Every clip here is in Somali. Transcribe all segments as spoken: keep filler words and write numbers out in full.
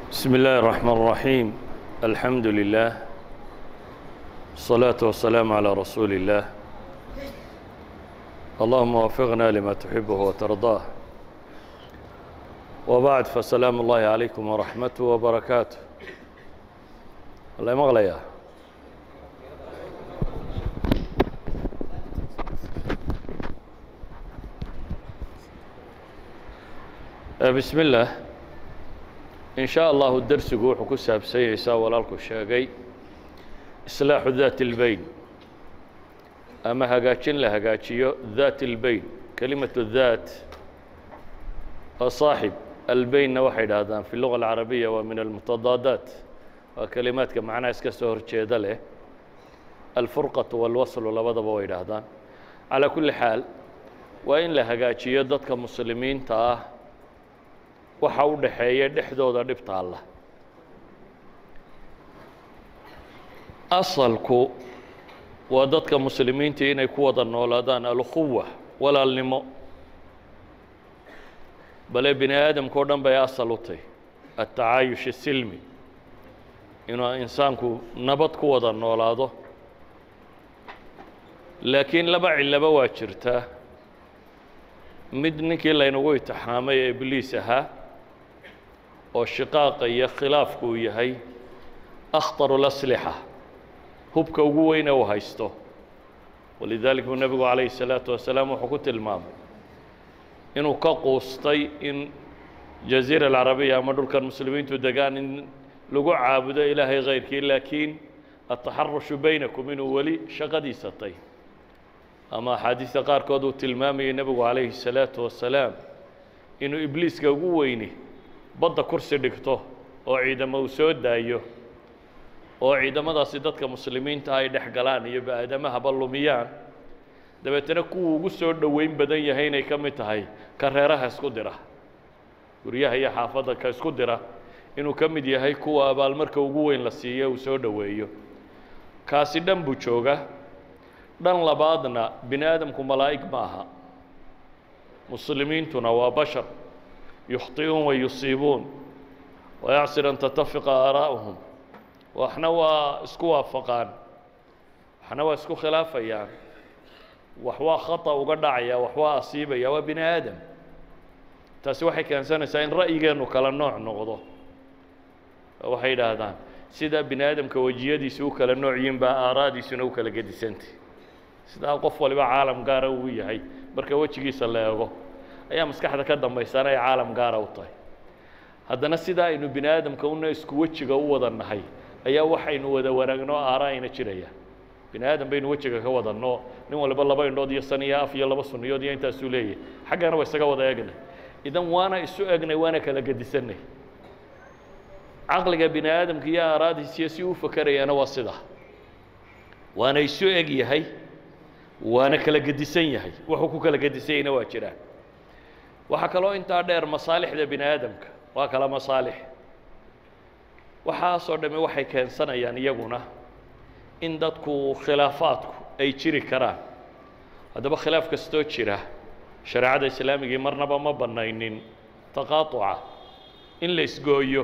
بسم الله الرحمن الرحيم الحمد لله الصلاة والسلام على رسول الله اللهم وفقنا لما تحبه وترضاه وبعد فسلام الله عليكم ورحمته وبركاته الله يمغلى بسم الله إن شاء الله الدرس يقول حكوسها بسيئسا والالكو الشاقي إصلاح ذات البين أما هقاتشين لهقاتشيو ذات البين كلمة الذات صاحب البين واحد هذا في اللغة العربية ومن المتضادات وكلمات كمعنى اسكسور تشيدله الفرقة والوصل لبضب واحد هذا على كل حال وإن لهقاتشيو ضدك مسلمين تاه waxa u dhaxeeya dhexdooda dhibta Allah asalku waa dadka muslimiinta inay ku wada noolaadaan al-quwwa walaalnimo bale bini aadamku dhan bay asal u tahay at-taayush as-silmi inuu insaanku nabad ku wada noolaado laakiin laba cilaba waa jirtaa mid ninkii la inagu itixaamay ee ibliis ahaa oo shiqaaqa iyo khilaafku uu yahay akhtar al-asliha hubka ugu weyn ee uu haysto walidaalika nabigu calayhi salaatu wasalaam wuxuu ku tilmaamay inuu ka quustay in jaziira alcarabiya ama dhulkan muslimiintu degaan in lagu caabudo ilaahay kayrkii laakiin ataxarushu baynakum inuu weli shaqadiisa tay ama axaadiista qaarkood uu tilmaamayay nabigu calayhi salaatu wasalaam inuu ibliiska ugu weyni badda kursi dhigto oo ciidamo uu soo daayo oo ciidamadaasi dadka muslimiinta ay dhex galaan iyo baadamahaba lumiyaan dabeetana kuwa ugu soo dhoweyn badan yahay inay ka mid tahay ka reeraha isku dira guryaha iyo xaafadda ka isku dira inuu ka mid yahay kuwa abaalmarka ugu weyn la siiyo uu soo dhoweeyo kaasi dhan buu jooga dhan labaadna bini aadamku malaa'ig ma aha muslimiintuna waa bashar يخطئون ويصيبون ويعسر أن تتفق آراؤهم وإحنا واسكو وافقان إحنا واسكو خلافا يعني وحوا خطأ وقدعيا وحوا أصيبا يا وبني آدم تسوحي كان سنة سين رأي كانوا كلا نوع نغضه وحيد هذا سيدا بني آدم كوجيدي سوك لنوع ينبا آرادي سنوك لقد سنتي سيدا القفوة اللي عالم قاروية هاي بركة وجهي صلى الله ayaa maskaxda ka dambaysanay caalam gaar ah u tahay haddana sidaa inuu bini aadamka una isku wajiga u wada nahay ayaa waxaynu wada wanaagno aaraayna jiraya bini aadam baynu wajiga ka wadano nin walba laba indhood iyo san iyo af iyo laba sunniyood iyo intaas uu leeyahay xaggana way isaga wada eegnay idan waana isu eegnay waana kala gadisanay aqliga bini aadamka iyo aaraadiisa si uu fakarayana waa sida waana isu eeg yahay waana kala gadisan yahay wuxuu ku kala gadisayna waa jiraan waxa kaloo intaa dheer masaalixda bini aadamka waa kala masaalix waxaasoo dhamme waxay keensanayaan iyaguna in dadku khilaafaadku ay jiri karaan haddaba khilaaf kastoo jira shareecada islaamigii marnaba ma bannaynin taqaatuca in la isgooyo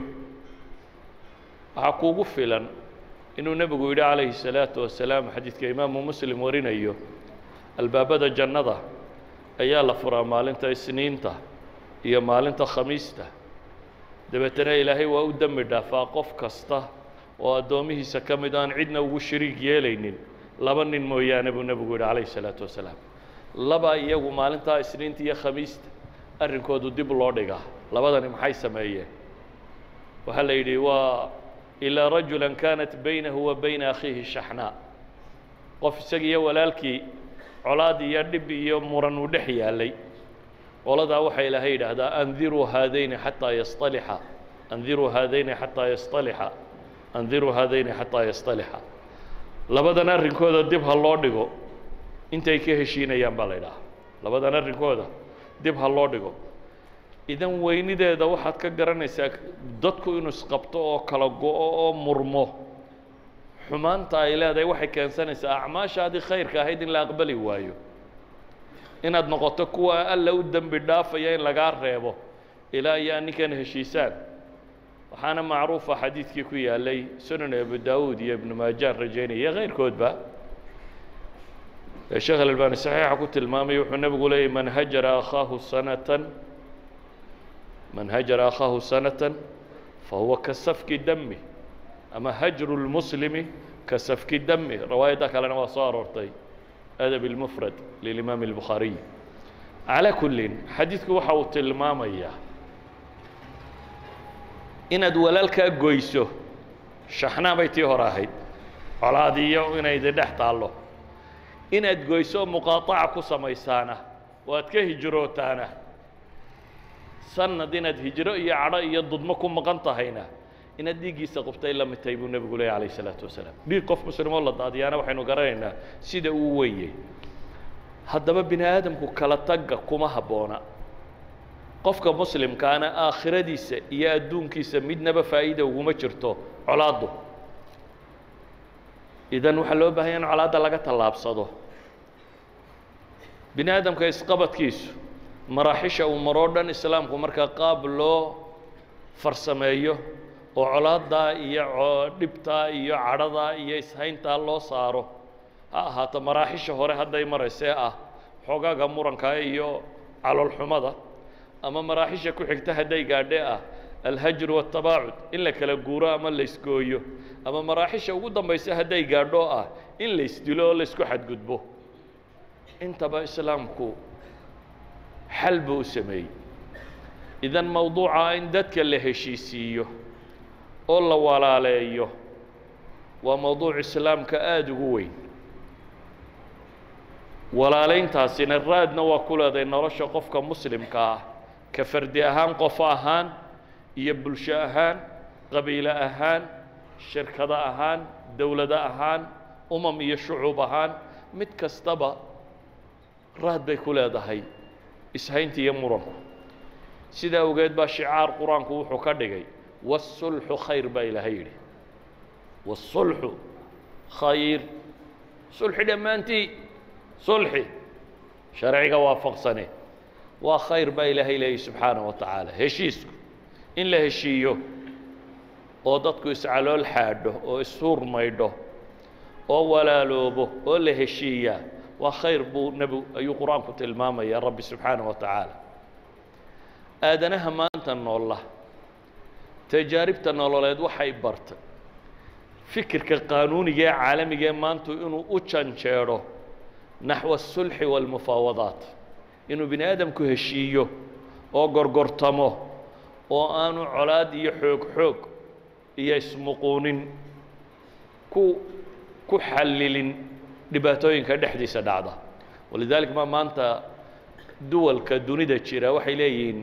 waxaa kuugu filan inuu nebigu yidhi calayhi salaatu wasalaam xadiidka imaamu muslim warinayo albaabada jannada ayaa la furaa maalinta isniinta iyo maalinta khamiista dabeetana ilaahay waa u dambi dhaafaa qof kasta oo addoomihiisa ka mid aan cidna ugu shariig yeelaynin laba nin mooyaane buu nebigu yidhi calayhi salaatu wasalaam laba iyagu maalintaa isniinta iyo khamiista arrinkoodu dib loo dhigaa labadani maxay sameeyeen waxaa la yidhi waa ilaa rajulan kaanat baynahu wa bayna akhiihi shaxnaa qof isaga iyo walaalkii colaad iyo dhib iyo muran u dhex yaalay qoladaa waxaa ilaahay yidhaahdaa andiruu haadayni xataa yastalixa andiruu haadayni xataa yastalixa andiruu haadayni xataa yastalixa labadan arrinkooda dib ha loo dhigo intay ka heshiinayaan baa la yidhaha labadan arrinkooda dib ha loo dhigo idan weynideeda waxaad ka garanaysaa dadku inuu isqabto oo kala go-o oo murmo xumaanta ay leedahay waxay keensanaysaa acmaashaadii khayrka ahayd in la aqbali waayo inaad noqoto kuwa alla u dembi dhaafaya in lagaa reebo ilaa iyo ninkan heshiisaan waxaana macruufa xadiidkii ku yaalay sunan abu daawuud iyo ibnu maajaan rajaynaya keyrkoodba sheekh alalbani saxiixa ku tilmaamay wuxuu nebigu leeyahy man hajara akhaahu sanatan man hajara akhaahu sanatan fahuwa ka safki dami ama hajru lmuslimi ka safki dami riwaayadda kalena waa soo aroortay adab ilmufrad lilimaam albukhaariy calaa kullin xadiidku waxa uu tilmaamayaa inaad walaalkaa goyso shaxnaa bay tii hore ahayd colaadiyo inay idin dhex taallo inaad goyso muqaataca ku samaysaana oo aad ka hijrootaana sanad inaad hijro iyo cadho iyo dudmo ku maqan tahayna inaad dhiiggiisa qubtay la mid tahay buu nebigu leeyahy calayh isalaatu wasalaam dhiig qof muslimoo la daadiyaana waxaynu garanaynaa sida uu weeyey haddaba bini aadamku kala tagga kuma habboona qofka muslimkaana aakhiradiisa iyo adduunkiisa midnaba faa'iida uguma jirto colaaddu idan waxaa loo baahanya in colaadda laga tallaabsado bini aadamka isqabadkiisu maraaxisha uu maroo dhan islaamku markaa qaab loo farsameeyo oo colaaddaa iyo dhibtaa iyo cadhadaa iyo ishayntaa loo saaro ha ahaato maraaxisha hore hadday maraysee ah xoogaaga muranka iyo caloolxumada ama maraaxisha ku xigta hadday gaadhe ah alhajru waatabaacud in la kala guuro ama laysgooyo ama maraaxisha ugu dambaysa hadday gaadho ah in laysdilo oo laysku xadgudbo intaba islaamku xal buu u sameeyey idan mawduuca in dadka la heshiisiiyo oo la walaaleeyo waa mawduuc islaamka aada ugu weyn walaalayntaasina raadna waa ku leedahay nolosha qofka muslimka ah ka fardi ahaan qof ahaan iyo bulsho ahaan qabiilo ahaan shirkado ahaan dowlado ahaan umam iyo shucuub ahaan mid kastaba raad bay ku leedahay ishaynta iyo muranku sidaa awgeed baa shicaar qur-aanku wuxuu ka dhigay wasulxu khayr baa ilaahay yidhi wasulxu khayr sulxi dhammaantii sulxi sharciga waafaqsane waa khayr baa ilaahay leeyahy subxaanaه wa tacaala heshiisku in la heshiiyo oo dadku iscalool xaadho oo ishuur maydho oo walaaloobo oo la heshiiyaa waa khayr buu nebi ayuu qur-aanku tilmaamaya rabbi subxaanaه wa tacaala aadanaha maanta noolla tajaaribta nololeed waxay bartay fikirka qaanuuniga ee caalamiga ee maantu inuu u janjeedho naxو الsulxi wاlmufaawadaat inuu bini aadamku heshiiyo oo gorgortamo oo aanu colaad iyo xoog xoog iyo ismuquunin ku ku xallilin dhibaatooyinka dhexdiisa dhacda walidaalika ma maanta duwalka dunida jira waxay leeyihiin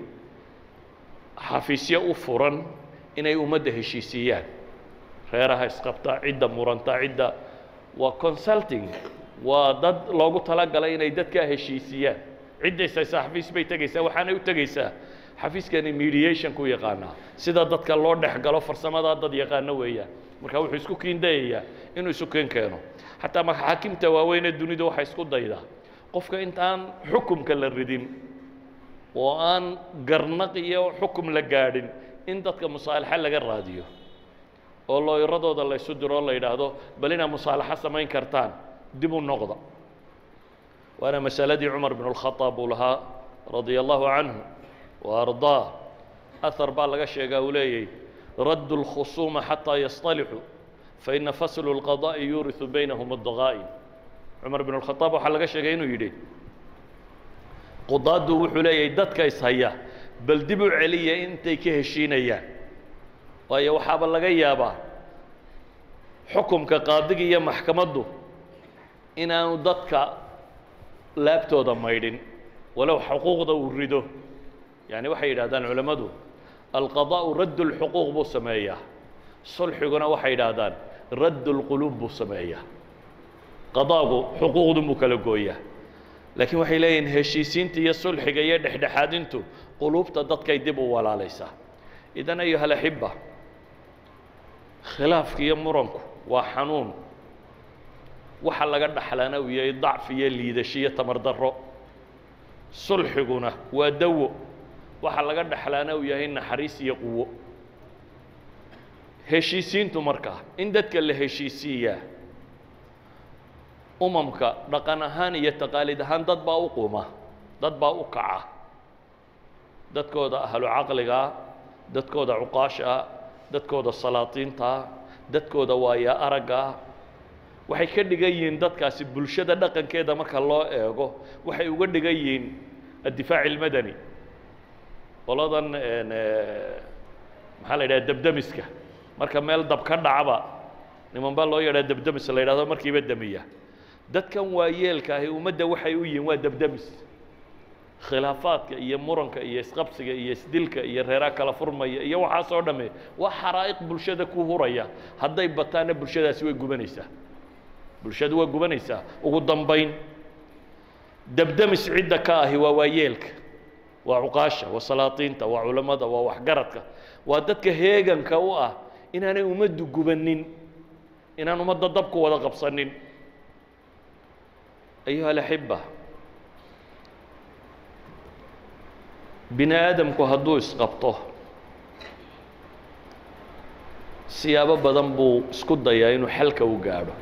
xafiisyo u furan inay ummadda heshiisiiyaan reeraha isqabta cidda muranta cidda waa consulting waa dad loogu talagalay inay dadkaa heshiisiyaan ciddaysa xafiis bay tegaysaa waxaanay u tegaysaa xafiiskani mediation ku yaqaanaa sida dadka loo dhex galo farsamadaa dad yaqaano weeyaan marka wuxuu isku kiindayayaa inuu isu keen keeno xataa maxaakimta waaweyn ee dunida waxay isku daydaa qofka intaan xukumka la ridin oo aan garnaq iyo xukum la gaadhin in dadka musaalaxa laga raadiyo oo looyradooda la isu diro oo la yidhaahdo bal inaad musaalaxo samayn kartaan dib u noqda waana masaladii cumar bn اlkhaaab uu lahaa radia allahu canhu wa ardaa ahar baa laga sheegaa uu leeyay raddu اlkhusuuma xataa yasطalixuu faina faslu اlqadaءi yuuriثu baynahum اdaqaa'in cumar bn اlkhaaab waxaa laga sheegay inuu yidhi qudaadu wuxuu leeyahay dadka ishaya bal dib u celiya intay ka heshiinayaan waayo waxaaba laga yaabaa xukumka qaadiga iyo maxkamaddu inaanu dadka laabtooda maydhin walow xuquuqda uu rido yani waxay yidhahdaan culammadu alqadaءu radd اlxuquuq buu sameeyaa sulxiguna waxay yidhaahdaan radd اlquluub buu sameeyaa qadaagu xuquuqdun buu kala gooyaa laakiin waxay leeyihin heshiisiinta iyo sulxiga iyo dhexdhexaadintu quluubta dadkay dib u walaalaysaa idan ayuha alaxiba khilaafka iyo muranku waa xanuun waxa laga dhaxlana uu yahay dacfi iyo liidasho iyo tamar darro sulxiguna waa dawo waxa laga dhaxlaana uu yahay naxariis iyo quwo heshiisiintu markaa in dadka la heshiisiiyaa umamka dhaqan ahaan iyo taqaalid ahaan dad baa u quma dad baa u kaca dadkooda ahlu caqliga dadkooda cuqaasha dadkooda salaatiinta dadkooda waaya aragga waxay ka dhigan yihiin dadkaasi bulshada dhaqankeeda marka loo eego waxay uga dhigan yihiin الدفاع المدني qoladan maxaa la yidhaha dabdamiska marka meel dab ka dhacaba niman baa loo yadhaa dabdamis la yidhahdo markiiba damiya dadkan waayeelka ahi ummadda waxay u yihiin waa dabdamis khilaafaadka iyo muranka iyo isqabsiga iyo isdilka iyo reeraa kala furmaya iyo waxaasoo dhamme waa xaraa'iq bulshada ku huraya hadday bataana bulshadaasi way gubanaysaa bulshadu waa gubanaysaa ugu dambayn dabdamis cidda ka ahi waa waayeelka waa cuqaasha waa salaatiinta waa culammada waa waxgaradka waa dadka heeganka u ah inaanay ummaddu gubanin inaan ummadda dabku wada qabsanin ayuha alaxiba bini aadamku hadduu isqabto siyaabo badan buu isku dayaa inuu xalka u gaadho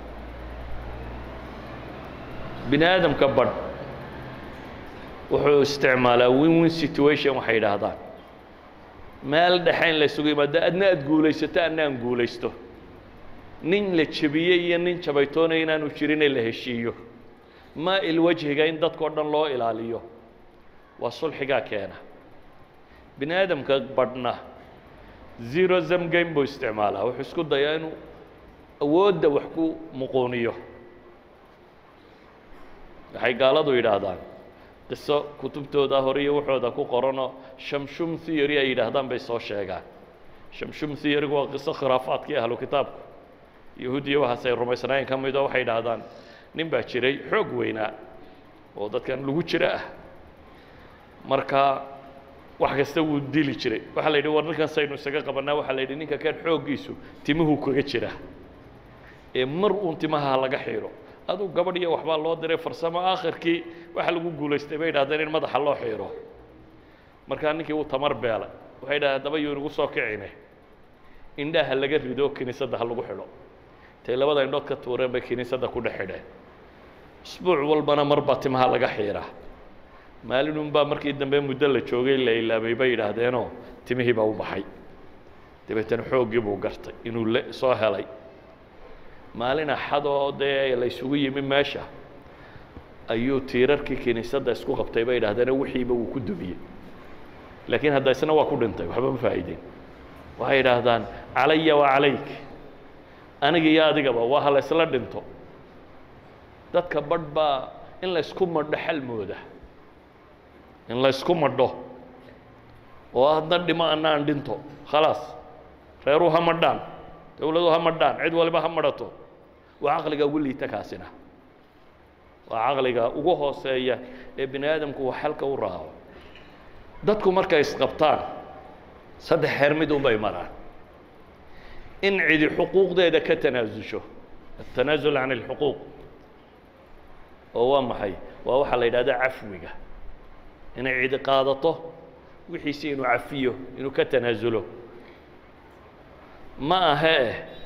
bini aadamka badh wuxuu isticmaalaa win win situation waxay yidhaahdaan meel dhexayn la isugu yimaado adna aad guulaysato adna aan guulaysto nin la jebiyey iyo nin jabaytoonaya inaanu jirin ee la heshiiyo maa ilwajhiga in dadkao dhan loo ilaaliyo waa sulxigaa keena bini aadamka badhna zero sum game buu isticmaalaa wuxuu isku dayaa inuu awoodda wax ku muquuniyo waxay gaaladu yidhaahdaan qiso kutubtooda hore iyo waxooda ku qoranoo shamshum theory ay yidhaahdaan bay soo sheegaan shamshum theorygu waa qiso khuraafaadkii ahlu kitaabku yahuudiya waxaas ay rumaysnaayeen ka midoo waxay yidhaahdaan nin baa jiray xoog weynaa oo dadkan lagu jira ah marka wax kasta wuu dili jiray waxaa la yidhi war ninkan saynu isaga qabannaa waxaa la yidhi ninka kan xooggiisu timuhu kaga jira ee mar uun timaha laga xiiro aduu gabadh iyo waxbaa loo diray farsamo aakhirkii waxa lagu guulaystay bay yidhahdeen in madaxa loo xiiro markaa ninkii uu tamar beelay waxay yidhahdeen haddaba yuu inagu soo kicine indhaha laga rido kiniisadda ha lagu xidho intay labada indhood ka tuureen bay kiniisadda ku dhex xidheen isbuuc walbana mar baa timaha laga xiiraa maalinunbaa markii dambe muddo la joogay la ilaabay bay yidhaahdeenoo timihii baa u baxay dabeetana xooggii buu gartay inuu le soo helay maalin axadoo dee la isugu yimi meesha ayuu tiirarkii kiniisadda isku qabtay bay yidhaahdeen wixiiba wuu ku dumiyey laakiin hadda isna waa ku dhintay waxba ma faa'iideen waxay yidhaahdaan calaya wa calayk aniga iyo adigaba waa ha la isla dhinto dadka badh baa in la isku madho xal mooda in la isku madho oo hadna dhimo anna aan dhinto khalaas reeruu ha madhaan dawladu ha madhaan cid waliba ha madhato waa caqliga ugu liita kaasina waa caqliga ugu hooseeya ee bini aadamku wax xalka u raaco dadku markay isqabtaan saddex heer mid unbay maraan in cidi xuquuqdeeda ka tanaasusho التنازل عن الحقوق oo waa maxay waa waxa la yidhahda cafwiga inay cidi qaadato wixiisi inuu cafiyo inuu ka tanaasulo ma ahee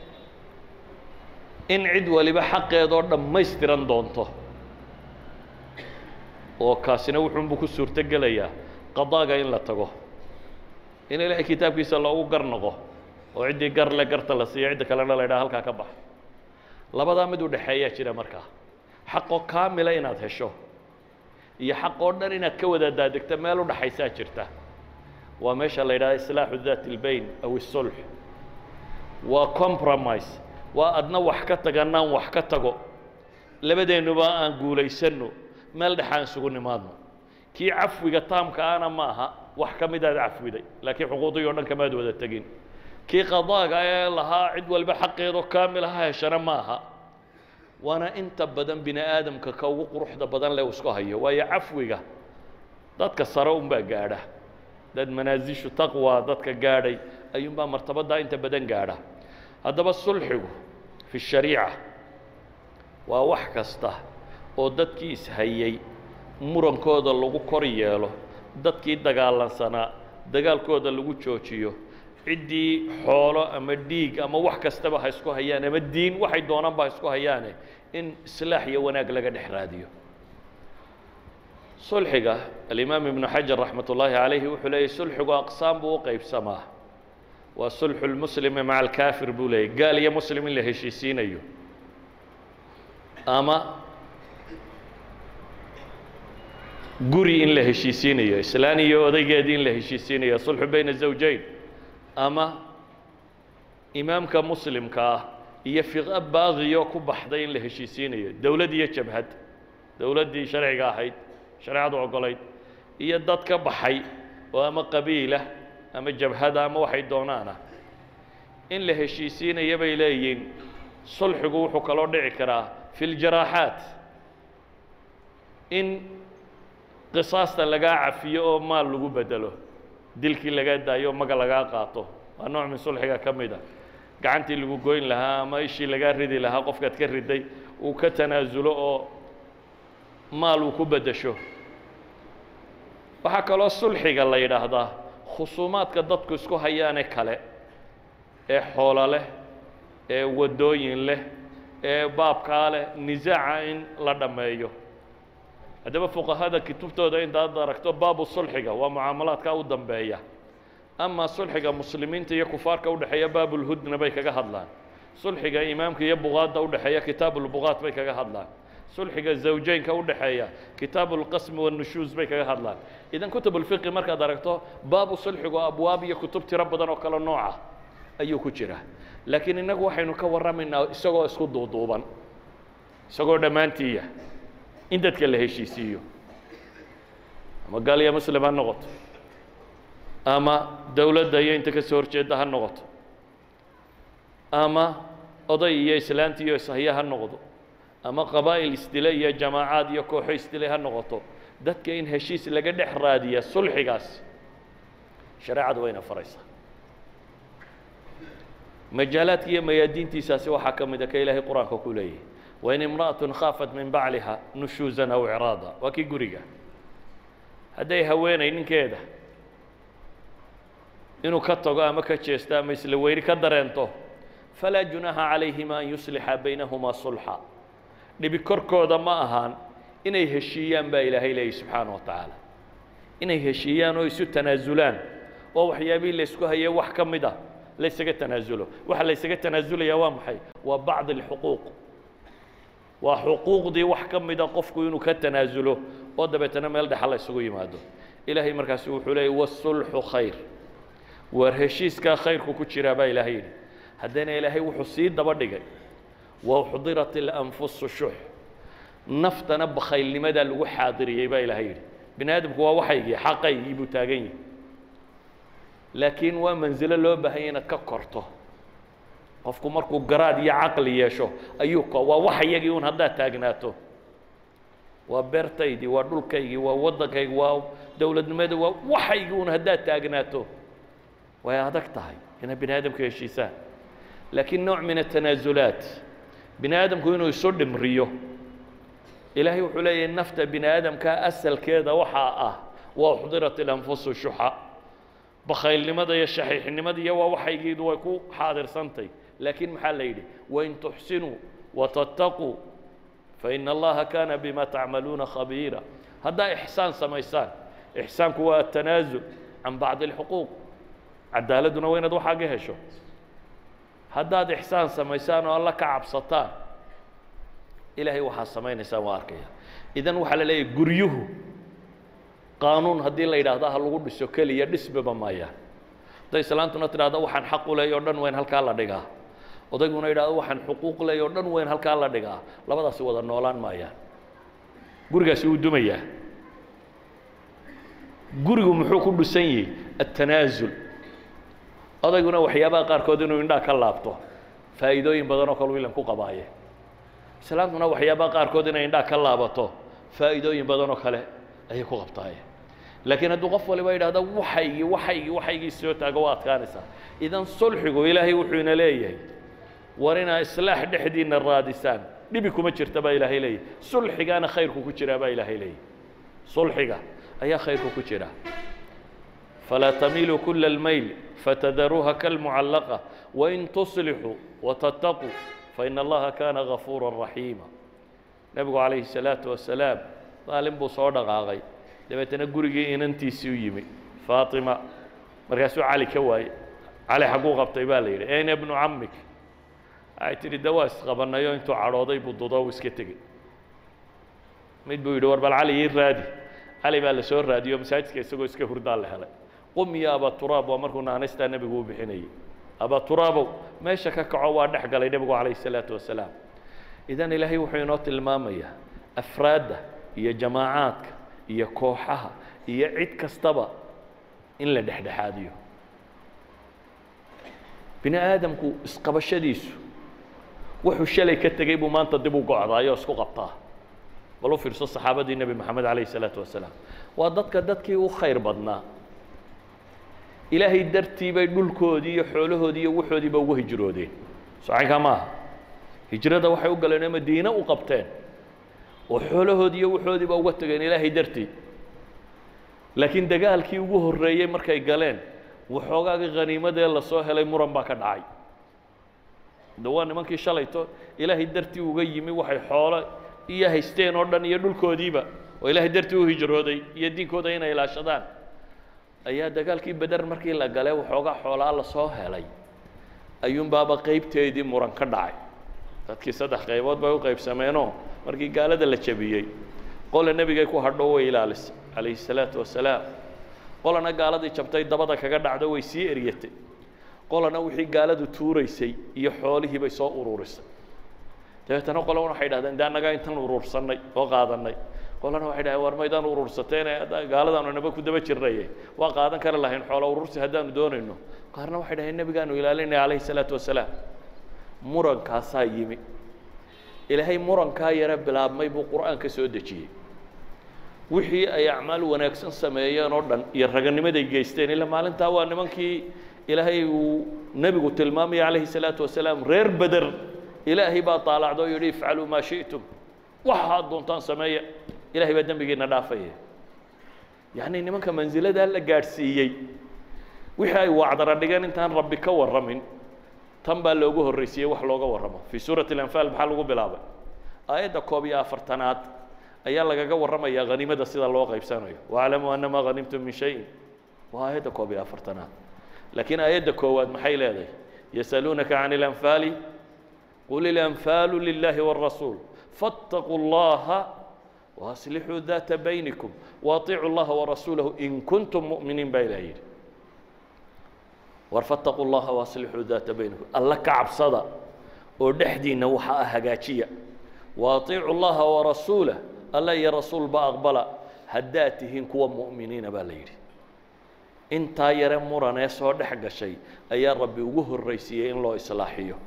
in cid waliba xaqeedoo dhammaystiran doonto oo kaasina wuxuunbuu ku suurto gelayaa qadaaga in la tago in ilaahay kitaabkiisa loogu gar noqo oo ciddii gar le garta la siiyo cidda kalena la yidhaha halkaa ka bax labadaa mid u dhexeeyaa jira markaa xaqoo kaamila inaad hesho iyo xaqoo dhan inaad ka wada daadegto meel u dhaxaysaa jirta waa meesha la yidhaha islaaxu daati اlbayn aw الsulx waa compromise waa adna wax ka taganaan wax ka tago labadeennuba aan guulaysanno meel dhexaan isugu nimaadno kii cafwiga taamka ana ma aha wax ka midaad cafwiday laakiin xuquuqdii oo dhan kamaad wada tegin kii qadaaga ee lahaa cid walba xaqeedoo kaamil ha heshana ma aha waana inta badan bini aadamka ka ugu quruxda badan leh isku hayo waayo cafwiga dadka sare unbaa gaadha dad manaasishu taqwa dadka gaadhay ayuunbaa martabaddaa inta badan gaadha haddaba sulxigu fi shariica waa wax kasta oo dadkii ishayey murankooda lagu kor yeelo dadkii dagaalansanaa dagaalkooda lagu joojiyo ciddii xoolo ama dhiig ama wax kastaba ha isku hayaan ama diin waxay doonaan ba isku hayaane in islaax iyo wanaag laga dhex raadiyo sulxiga alimaam ibnu xajar raxmat ullaahi calayhi wuxuu leeyahy sulxigu aqsaam buu u qaybsamaa waa sulxu lmuslimi maca alkaafir buu leeyahy gaal iyo muslim in la heshiisiinayo ama guri in la heshiisiinayo islaan iyo odaygeedii in la heshiisiinayo sulxu bayna zawjayn ama imaamka muslimka ah iyo fiqo baaqiyo ku baxday in la heshiisiinayo dowlad iyo jabhad dowladdii sharciga ahayd shareecadu ogolayd iyo dad ka baxay oo ama qabiila ama jabhada ama waxay doonaana in la heshiisiinayo bay leeyihiin sulxigu wuxuu kaloo dhici karaa fi ljaraaxaat in qisaasta lagaa cafiyo oo maal lagu bedelo dilkii lagaa daayo maga lagaa qaato waa nooc min sulxiga ka mid a gacantii lagu goyn lahaa ama ishii lagaa ridi lahaa qofkaad ka riday uu ka tanaasulo oo maal uu ku beddesho waxaa kaloo sulxiga la yidhaahdaa khusuumaadka dadku isku hayaane kale ee xoolo leh ee waddooyin leh ee baabkaa leh nisaaca in la dhammeeyo haddaba fuqahada kutubtooda intaad aragto baabu sulxiga waa mucaamalaadka u dambeeya ama sulxiga muslimiinta iyo kufaarka udhexeeya baabulhudna bay kaga hadlaan sulxiga imaamka iyo buqaadda udhexeeya kitaabulbuqaat bay kaga hadlaan sulxiga zawjaynka udhexeeya kitaabulqasmi wannushuus bay kaga hadlaan idan kutubulfiqi markaad aragto baabu sulxigu abwaab iyo kutub tiro badan oo kale nooca ayuu ku jira laakiin innagu waxaynu ka warramaynaa isagoo isku duuduuban isagoo dhammaantiiya in dadka la heshiisiiyo ama gaal iyo muslim ha noqoto ama dowladda iyo inta ka soo horjeedda ha noqoto ama oday iyo islaanti iyo ishaya ha noqdo ama qabaa'il isdile iyo jamaacaad iyo kooxo isdile ha noqoto dadka in heshiis laga dhex raadiya sulxigaas shareecadu wayna faraysaa majaalaadka iyo mayaadiintiisaasi waxaa ka mid a ka ilaahay qur-aanka ku leeyahay wain imra'atun khaafat min bacliha nushuusan aw icraada waa kii guriga hadday haweenay ninkeeda inuu ka tago ama ka jeesto ama isla weyri ka dareento falaa junaaha calayhima an yuslixa baynahumaa sulxa dhibi korkooda ma ahaan inay heshiiyaan baa ilaahay leeyahy subxaana wa tacaala inay heshiiyaan oo isu tanaasulaan oo waxyaabihii laysku hayay wax ka mid a laysaga tanaasulo waxa laysaga tanaasulayaa waa maxay waa bacd alxuquuq waa xuquuqdii wax ka mida qofku inuu ka tanaasulo oo dabeetana meel dhexa la isugu yimaado ilaahay markaasi wuxuu leeyahy wasulxu khayr war heshiiskaa khayrku ku jiraa baa ilaahay yidhi haddana ilaahay wuxuu sii daba dhigay wauxdirat ilanfusu shux naftana bakhaylnimadaa lagu xaadiriyey baa ilaahay yidhi bini aadamku waa waxaygii xaqaygii buu taagan yahi laakiin waa mansilo loo baahanya inaad ka korto qofku markuu garaad iyo caqli yeesho ayuu waa waxayagii un haddaad taagnaato waa beertaydii waa dhulkaygii waa waddankaygii waa dowladnimadii waa waxaygii un haddaad taagnaato way adag tahay inaad bini aadamku heshiisaan laakiin nooc min atanaasulaat bini aadamku inuu isu dhimriyo ilaahay wuxuu leeyahay nafta bini aadamka asalkeeda waxaa ah waa uxdirat ilanfusu shuxa bakhaylnimada iyo shaxiixnimada iyo waa waxaygiidu way ku xaadirsantay laakiin maxaa la yidhi wain tuxsinuu watattaquu faina allaha kana bima tacmaluuna khabiira haddaa ixsaan samaysaan ixsaanku waa atanaasul can bacdi alxuquuq cadaaladuna waa inaad waxaaga hesho haddaad ixsaan samaysaan oo alla ka cabsataan ilaahay waxaa samaynaysaan waa arkaya idan waxaa la leeyahay guryuhu qaanuun haddii la yidhaahdo ha lagu dhiso keliya dhisbaba maayaan hadday islaantuna tidhaahdo waxaan xaq u leey oo dhan weyn halkaa la dhigaa odayguna yidhahdo waxaan xuquuq leey oo dhan weyn halkaa la dhigaa labadaasi wada noolaan maayaan gurigaasi wuu dumayaa gurigu muxuu ku dhisan yihi attanaasul odayguna waxyaabaha qaarkood inuu indhaa ka laabto faa'iidooyin badan oo kale wiilan ku qabaaye islaantuna waxyaabaha qaarkood inay indhaa ka laabato faa'iidooyin badan oo kale ayay ku qabtaaye laakiin hadduu qof waliba yidhahdo waxaygii waxaygii waxaygii soo taago waa adkaanaysaa idan sulxigu ilaahay wuxuu ina leeyahay war inaa islaax dhexdiinna raadisaan dhibi kuma jirta baa ilaahay leeyahay sulxigaana khayrku ku jiraa baa ilaahay leeyahay sulxiga ayaa khayrku ku jira فلا تميلوا كل الميل فتذروها كالمعلقة وإن تصلحوا وتتقوا فإن الله كان غفورا رحيما. نبي عليه الصلاة والسلام ظالم بصودا غاغي دبتنا غوريغي إننتي سيويمي فاطمة مركاسو علي كواي علي حقوق قبطي بالي أين ابن عمك أي تري دواس قبلنا يوم أنتوا عراضي بضوضا وسكتجي ميد بيدور بالعلي يرادي علي بالسور راديو مساعد كيسوق اسكه هردال هلا قم يا أبا التراب ومركنا نستا النبي هو بحني أبا التراب ما شك كعواد نحق على النبي عليه الصلاة والسلام. إذن إلهي وحينات المامية أفراد هي جماعات هي كوحها هي عيد كستبا إن لا دحد حاديو بني آدم كو اسقب الشديس وحو الشلي كتجيبوا ما أنت تدبوا قعدا يسقو قبطاه ولو في رسول الصحابة دي النبي محمد عليه الصلاة والسلام وضدك دتك وخير بدنا إلهي درتي بيدل كودي حوله دي وحودي بوه هجرودين صحيح ما هجرة وحي وقال مدينة وقبتين وحوله دي وحودي بوه تجين إلهي درتي لكن دجال كي وجوه الرئي مركي قالين وحوجا غنيمة ده الله صاه لي مربع كدعي دوان ما كي شليته إلهي درتي وجيمي وحي حاله إياه هستين أردن يدل كوديبا وإلهي درتي وهجرودي يدين كودينا إلى شدان أيها دجال كي بدر مركي لا قاله وحوجا حاله الله صاه لي أيوم بابا قيب تيدي مرن كدعي تذكر صدق قيبات بيو قيب سمينه مركي قال ده للشبيهي قال النبي جايكو هردوه إلى عليه الصلاة والسلام قال أنا قال ده شبتي دبضة كجدع عدوه يسير ريته قال أنا وحي قال ده توريسي يحاله بيساء أورورس تبت أنا قال أنا حيدا ده أنا جاي إنتن أورورسني وقادني قال أنا حيدا ورميدان أورورستين قال ده أنا نبى كده بتشريه وقادن كر الله إن حاله أورورس هدان دون إنه قال أنا حيدا النبي قالوا إلى علينا عليه الصلاة والسلام مرن كاسايمي إلى هاي مرن كاي رب العالم ما يبغى القرآن كسودة شيء وحي أي أعمال ونكسن سمايا نردن يرجعني ما ديجيستين إلا ما لن توا نمان كي إلى هاي النبي قلت المامي عليه الصلاة والسلام غير بدر إلهي با طالع دو يري فعلوا ما شئتم واحد دونتان سمايا إلهي بدنا بيجينا دافيه يعني نمان كمنزلة ده لا جارسيي وحي وعد رديجان إنتان ربي كور رمين تنبأ لوجه الرئيسية وحلوجه ورمه في سورة الأنفال بحلوجه بلابه آية كوبيا فرتنات أيها لقى ورمه يا غنيمة السيد الله غيب سنوي واعلموا أن ما غنمتم من شيء وآية كوبيا فرتنات لكن آية كواد محيل هذه يسألونك عن الأنفال قل الأنفال لله والرسول فاتقوا الله وأصلحوا ذات بينكم وأطيعوا الله ورسوله إن كنتم مؤمنين بالله وارفتقوا الله واصلحوا ذات بينكم الله كعب صدى ودحدي نوحا هجاتية واطيعوا الله ورسوله الله يا رسول باقبلا هداتهن كوا مؤمنين بالليل انت يا مرنا سو دحق شيء ايا ربي وجه الرئيسيه ان لو اصلاحيه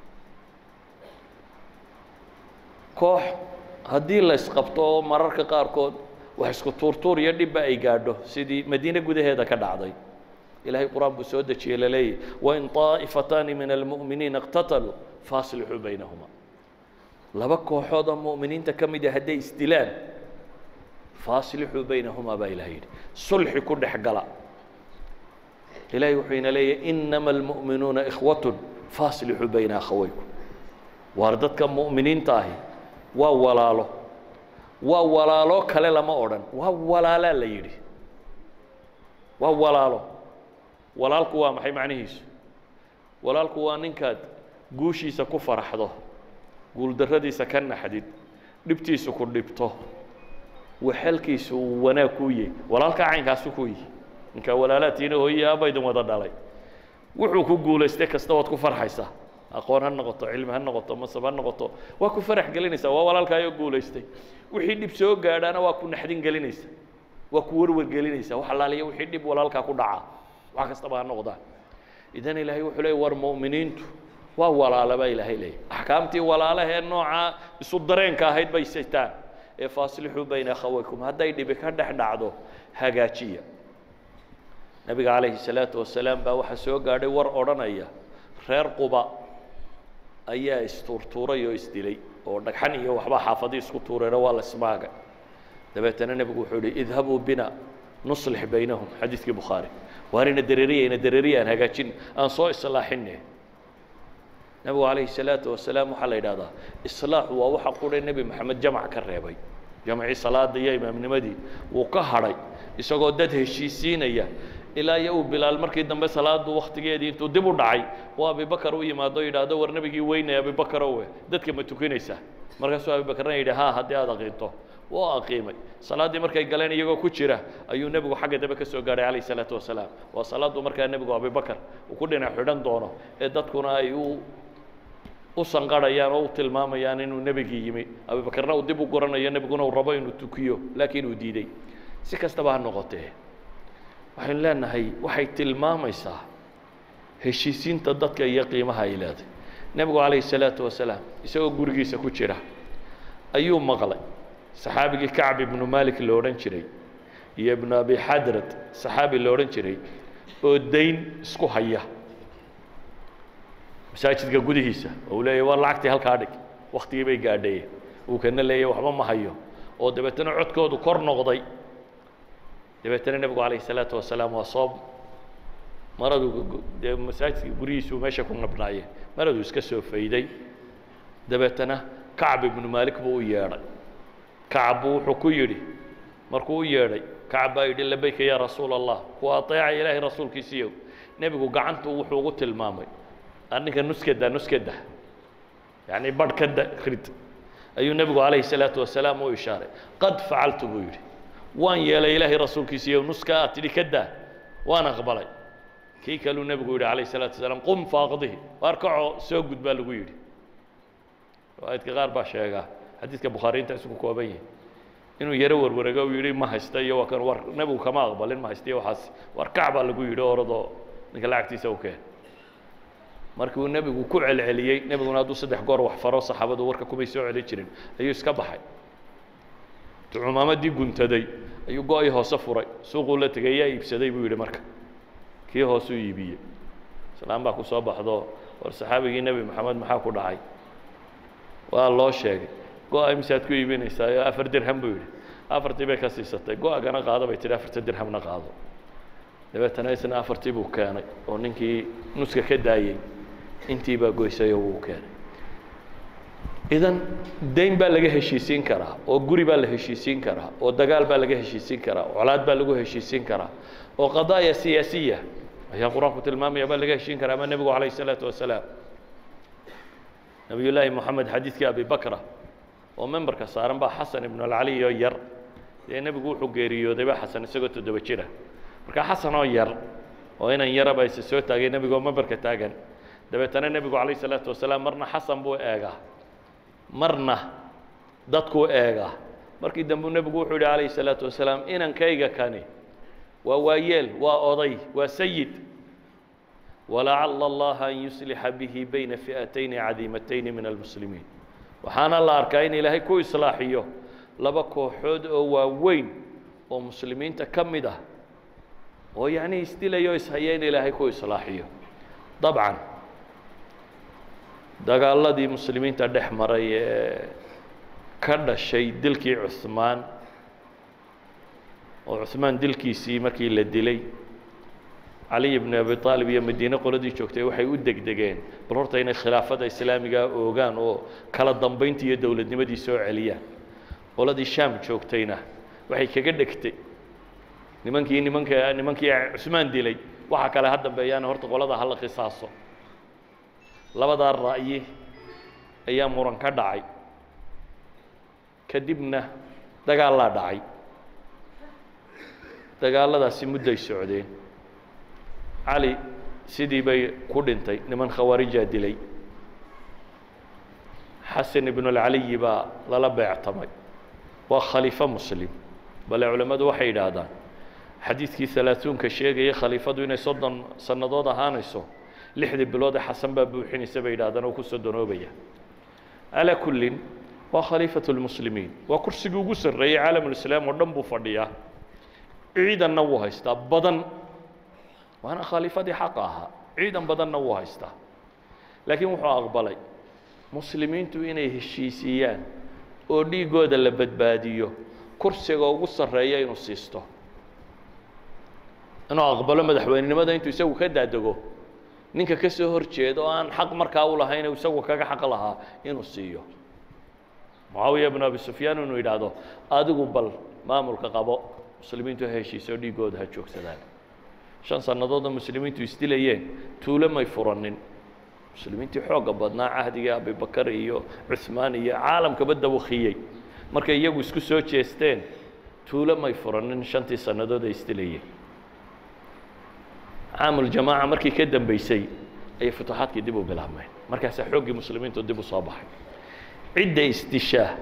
كوح هدي لا اسقبتو مرarka qaarkood wax isku tuurtuur iyo dhib ay gaadho sidii madiina gudaheeda ka dhacday إلهي قرآن بسودة شيء للي وإن طائفتان من المؤمنين اقتتلوا فاصلحوا بينهما لبكوا حوض المؤمنين تكمد هدي استلام فاصلحوا بينهما بإلهي صلح كل حقلا إلهي وحين لي إنما المؤمنون إخوة فاصلحوا بين أخويكم واردتك مؤمنين تاهي وولالو وولالو كلا لما أورن وولالا ليري وولالو walaalku waa maxay macnihiisu walaalku waa ninkaad guushiisa ku faraxdo guuldarradiisa ka naxdid dhibtiisu ku dhibto waxalkiisu wanaag ku yahay walaalka caynkaas ku yahay ninka walaalaatiina hooyay abaydan wada dhalay wuxuu ku guuleystay kasta wad ku farxaysaa aqoon ha noqoto cilmi ha noqoto masab ha noqoto waa ku farax gelinaysaa waa walaalkaayo guuleystay wixii dhib soo gaadhana waa ku naxdin gelinaysaa waa ku warwar gelinaysaa wax laaliyo wixii dhib walaalka ku dhaca وعكستبها النقطة إذن إلهي وحلي والمؤمنين وولا لا إله إليه أحكامتي ولا له النوع صدرين كهيد بيستان فاصلحوا بين أخويكم هذا يدي بكرد حد عدو هجاتية النبي عليه الصلاة والسلام بوح سوق قاعد ور أورانية خير قباء أيه استورتورة يستلي ورنك حني وحبا حافظي استورتورة روال اسماعك دبتنا النبي وحولي اذهبوا بنا نصلح بينهم حديث البخاري وارنا دريرية إن دريرية أنا هجاتين أن صو إصلاحني النبي عليه الصلاة والسلام وحلا هذا إصلاح ووحى قول النبي محمد جمع كريبي جمع صلاة دي إمام نمدي وقهري isagoo dad heshiisiinaya ilaa iyo bilaal markii dambe salaadu waqtigeedii intuu dib u dhacay waa Abu Bakar u yimaado yiraahdo war nabigii weynay Abu Bakar oo dadka ma tukinaysa markaas Abu Bakarna yiraahdo ha hadii aad aqeento waa aqeemay salaadii markay galeen iyagoo ku jira ayuu nabigu xagga dambe ka soo gaaray kaleey salaatu wasalaam waa salaadu markaa nabigu Abu Bakar uu ku dhinac xidhan doono ee dadkuna ay u u sanqarayaan oo tilmaamayaan inuu nabigii yimi Abu Bakarna uu dib u goranayo nabiguna uu rabo inuu tukiyo laakiin uu diiday si kastaba ha noqotee waxaan leenahay waxay tilmaamaysaa heshiisiinta dadka iyo qiimaha ay leedahay nabigu calayhi salaatu wasalaam isagoo gurigiisa ku jira ayuu maqlay saxaabigii Kacb ibn Malik la odhan jiray iyo ibn Abi Hadrat saxaabi la odhan jiray oo dayn isku haya masaajidka gudihiisa oo leeyahay war lacagtii halka dhig waqtigii bay gaadhay uu kana leeyahay waxba ma hayo oo dabeetana codkoodu kor noqday dabeetana nabigu calayhi salaatu wasalaam waa soob maradu masaajidka gurigiisu meesha ku nabnaayeen maradu iska soo fayday dabeetana Kacb ibn Malik buu u yeedhay Kacb wuxuu ku yidhi markuu u yeedhay Kacb baa yidhi labayka ya rasuul allah ku ateeca ilaahay rasuulkiisiiyo nabigu gacantu wuxuu ugu tilmaamay anniga nuskada nuskada yani badhkada khrid ayuu nabigu calayhi salaatu wasalaam u ishaaray qad facaltu buu yidhi وان يلا إلهي رسول كيسيه ونسكا تلكدا وانا قبلي كي كانوا النبي عليه الصلاة والسلام قم فاقضه واركعوا سوق بالو يدي وآيات كغار باشا حديث كبخاري انت اسمه كوابيه انه يرور ورقا ويري ما هستي وكان ور نبي كما قبلين ما هستي وحس واركع بالو يدي ورضو نقلعتي سوكه markuu nabigu ku celceliyay nabiguna adu saddex goor wax faro saxaabadu warka kuma soo celin jirin ayuu iska baxay tuumamadii guntaday ayuu go'ay hoos furay suuqu la tagay iibsaday buu yiri marka kii hoos u iibiyay salaam baa ku soo baxdo war saxaabigii nabi maxamed maxaa ku dhacay waa loo sheegay go'ay misaad ku iibinaysaa afar dirham buu yiri afartii bay ka siisatay go'agana qaado bay tiri afar dirhamna qaado dabeetana isna afartii buu keenay oo ninkii nuska ka daayay intii baa goysay oo uu keenay idan dayn baa laga heshiisiin karaa oo guri baa la heshiisiin karaa oo dagaal baa laga heshiisiin karaa oo colaad baa lagu heshiisiin karaa oo qadaaya siyaasiya ayaa quraanku tilmaamaya baa laga heshiin karaa ma nabigu calayhi salaatu wasalaam nabiyullaahi maxamed xadiidkii abi bakra oo membarka saaran baa xasan ibn al-ali oo yar ee nabigu wuxuu geeriyooday baa xasan isagoo toddoba jira marka xasan oo yar oo inan yaraba is soo taagay nabigu membarka taagan dabeetana nabigu calayhi salaatu wasalaam marna xasan buu eegaa marna dadku eega markii dambe nabigu wuxuu yiri calayhi salaatu wasalaam inankayga kani waa waayeel waa oday waa sayid ولعل الله أن يصلح به بين فئتين عظيمتين من المسلمين وحان الله أركين إلهي كو إصلاحيه لبكو حود أو وين ومسلمين تكمده ويعني استيليو إسهيين إلهي كو إصلاحيه طبعا dagaaladii muslimiinta dhex maray ee ka dhashay dilkii Uthman oo Uthman dilkiisii markii la dilay Ali ibn Abi Talib iyo Madiina qoladii joogtay waxay u degdegeen bal horta inay khilaafada islaamiga oogaan oo kala dambeyntii iyo dawladnimadii soo celiyaan qoladii Sham joogtayna waxay kaga dhigtay nimankii nimanka nimankii Uthman dilay waxa kale hadda bayaan horta qolada hal qisaaso labada ra'yi ayaa muran ka dhacay kadibna dagaal la dhacay dagaaladaasi muddo socdeen Ali sidii bay ku dhintay niman khawarij dilay Hasan ibn al-Ali ba lala beectamay waa khalifa muslim bal culimadu waxay yiraahdaan xadiiskii thalaathuun ka sheegay khalifadu inay soddon sanadood ahaanayso lixdii bilood xasan baa buuxinaysa bay yiraahdaan oo ku soo donoobaya ala kullin waa khalifatu al-muslimiin waa kursiga ugu sareeyay caalamul islaam oo dhan buu fadhiyaa ciidanna wuu haystaa badan waana khalifadii xaq ahaa ciidan badanna wuu haystaa laakiin wuxuu aqbalay muslimiintu inay heshiisiyaan oo dhiigooda la badbaadiyo kursiga ugu sareeya inuu siisto inuu aqbalo madaxweynenimada intuu isagu ka daadego ninka ka soo horjeedo aan xaq markaa u lahayn oo isagu kaga xaq lahaa inuu siiyo Muawiya ibn Abi Sufyaan inuu yiraahdo adigu bal maamulka qabo muslimiintu heshiisoo dhigooda ha joogsadaan shan sanadood muslimiintu istilayeen tuulo may furanin muslimiintu xooga badnaa ahdiga Abi Bakar iyo Uthman iyo caalamka badda waqiyay markay iyagu isku soo jeesteen tuulo may furanin shantii sanadood ay istilayeen caamul jamaa markii ka dambeysay ay futuhaadkii dib u bilaabmeen markaas xoogii muslimiintu dib u soo baxay cidda istishaah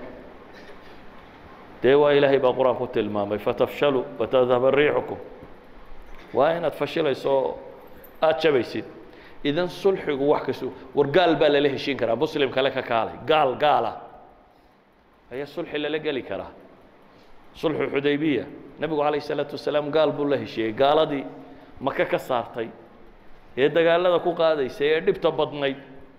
deewa ilaahay baa quraan ku tilmaamay fatafshalu watadhhab riihukum waa inaad fashilayso aad jabaysid idan sulxigu wax kasto war gaal baa la heshiin karaa muslim kale ka kaalay gaal gaala ayaa sulxi la gali karaa sulxu xudaybiya nabigu calayhi salaatu wasalaam gaal buu la heshiiyey gaaladii maka ka saartay ee dagaalada ku qaadaysay ee dhibta badnayd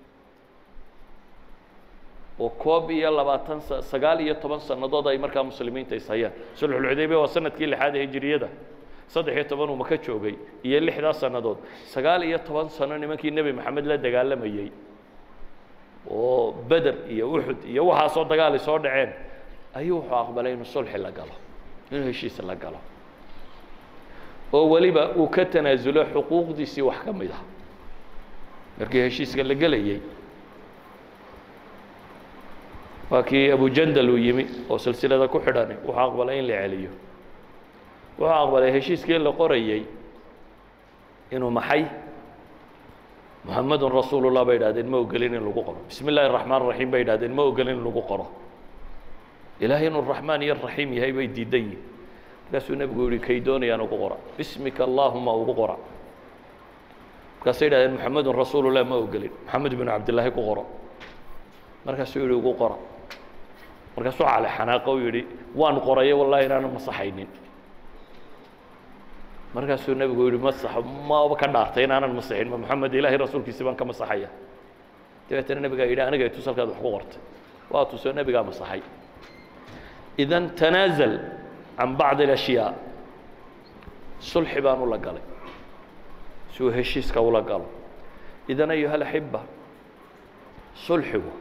oo koob iyo labaatan sagaal iyo toban sanadood ay markaa muslimiinta isayaan sulxul xudaybiya waa sanadkii lixaad ee hijriyada saddex iyo toban uu maka joogay iyo lixda sanadood sagaal iyo toban sano nimankii nabi maxamed la dagaalamayay oo badr iyo uhud iyo waxa soo dagaal soo dhaceen ayuu wuxuu aqbalay inuu sulxi la galo inuu heshiis la galo oo waliba uu ka tanaasulo xuquuqdiisii wax ka mid ah markii heshiiska la galayay waakii abu jandal uu yimi oo silsilada ku xidhan wuxuu aqbalay in la celiyo wuxuu aqbalay heshiiskii la qorayay inuu maxay muhammadun rasuulullah bay yidhahdeen ma ogolin in lagu qoro bismi illaahi araxmaan araxiim bay yidhahdeen ma ogolin in lagu qoro ilaahay inuu raxmaan iyo raxiim yahay bay diidan yihiin markaasuu nebigu yihi kay doonayaan ugu qora bismika allaahuma ugu qora markaasay yidhahdeen muxamedun rasuulullah ma ogolin maxamed ibnu cabdillaahi ku qoro markaasuu yihi ugu qora markaasuu cali xanaaqo yidhi waan qorayo wallahi inaanu masaxaynin markaasuu nebigu yihi masax maaba ka dhaartay inaanan masaxin ma maxamed ilaahay rasuulkiisa baan ka masaxaya dabeetana nebigaa yidhi aniga ay tusalkaad wax ku qortay waa tusoo nebigaa masaxay idan tanaazal can bacdi alashyaa sulxi baan ula galay si uu heshiiska ula galo idan ayuha alaxiba sulxigu